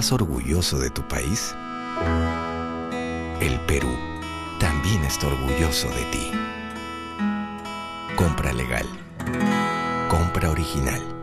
¿Estás orgulloso de tu país? El Perú también está orgulloso de ti. Compra legal. Compra original.